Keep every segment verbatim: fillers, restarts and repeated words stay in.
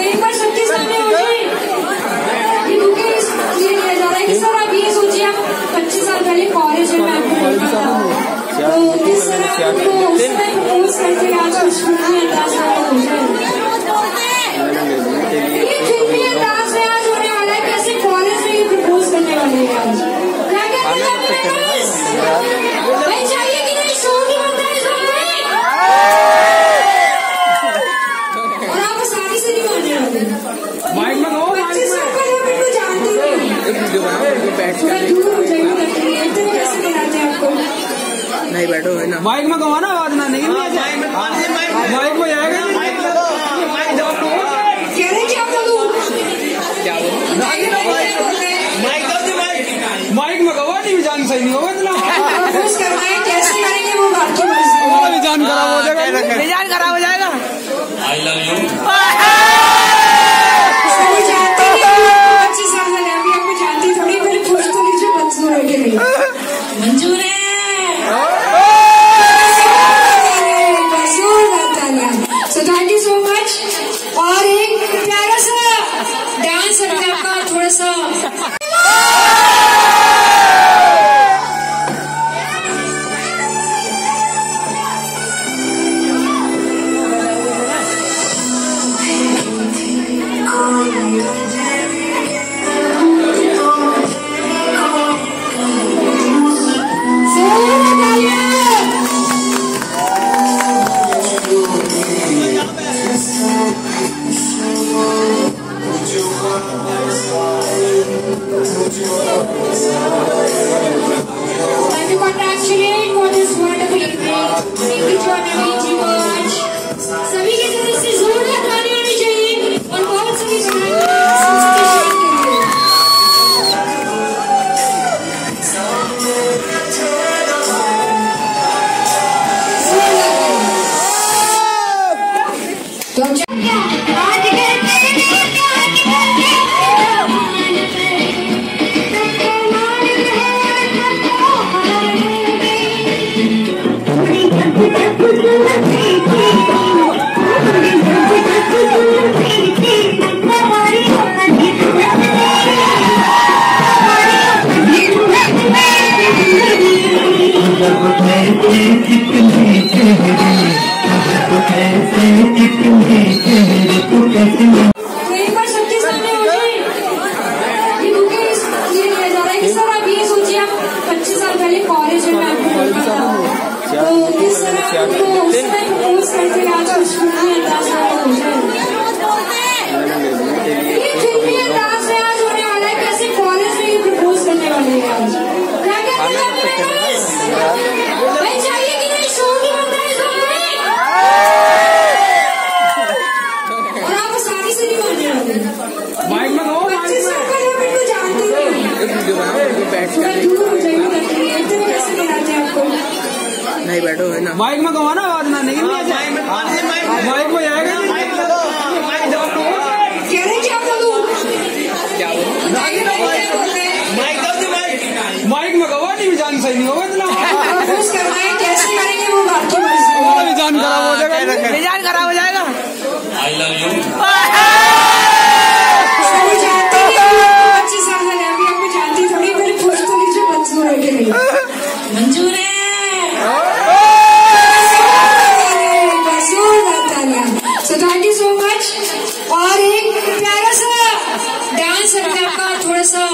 एक बार सबके सामने हो जाए ये बुके ये लिया जा रहा है कि सर आप ये सोचिए आप पच्चीस साल पहले कॉलेज में आपको मिलता था तो इस तरह आपको उस टाइम प्रपोज करके आज कुछ फिल्मी अंदाज हो जाए ये फिल्मी अंदाज से आज होने वाला है कैसे कॉलेज में ये प्रपोज करने वाले हैं आज क्या कहते हैं भाई चाहिए कि नहीं शो की बनता है और आप शादी से नहीं मानने वाले माइक में हो पच्चीस साल पहले मेरे को जानते नहीं थोड़ा दूर हो जाएगी इतने कैसे बनाते हैं आपको नहीं बैठो है ना माइक में कहो ना आवाज ना नहीं माइक में जाएगा कह रहे क्या बोलूं क्या माइक में कहो नहीं जान सही नहीं होगा प्रपोज करवाएं कैसे करेंगे वो बात की मर्जी जान खराब हो जाएगा मिजाज खराब हो जाएगा। आई लव यू सभी जानते हैं पच्चीस साल पहले अभी आपको जानती थोड़ी पहले खुश तो लीजिए मंजूर है कि नहीं मंजूर है so thank you so much और एक प्यारा सा डांस अपने आपका थोड़ा सा Time to congratulate for this wonderful evening. Thank you to very much. सभी की तरफ से जोरदार ताली आनी चाहिए और बहुत सभी पच्चीस साल पहले कॉलेज में आपको मिलता था तो इस तरह आपको उस टाइम प्रपोज करके आज कुछ फिल्मी अंदाज हो जाए ये फिल्मी अंदाज से आज होने वाला है कैसे कॉलेज में ये प्रपोज करने वाले हैं आज क्या कहते हैं भाई चाहिए कि नहीं शो की बनता है और आप शादी से नहीं मानने वाले माइक में हो पच्चीस साल पहले मेरे को जानते नहीं थोड़ा दूर हो जाएगी इतने कैसे बनाते हैं आपको नहीं बैठो है ना माइक में कहो ना आवाज ना नहीं माइक में जाएगा कह रहे क्या बोलूं क्या माइक में कहो नहीं जान सही नहीं होगा प्रपोज करवाएं कैसे करेंगे वो बात की मर्जी जान खराब हो जाएगा मिजाज खराब हो जाएगा। आई लव यू सभी जानते हैं पच्चीस साल पहले अभी आपको जानती थोड़ी पहले खुश तो लीजिए मंजूर है कि नहीं मंजूर है so thank you so much और एक प्यारा सा डांस अपने आपका थोड़ा सा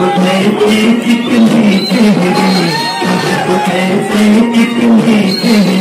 कितनी चेहरे, कितनी चेहरे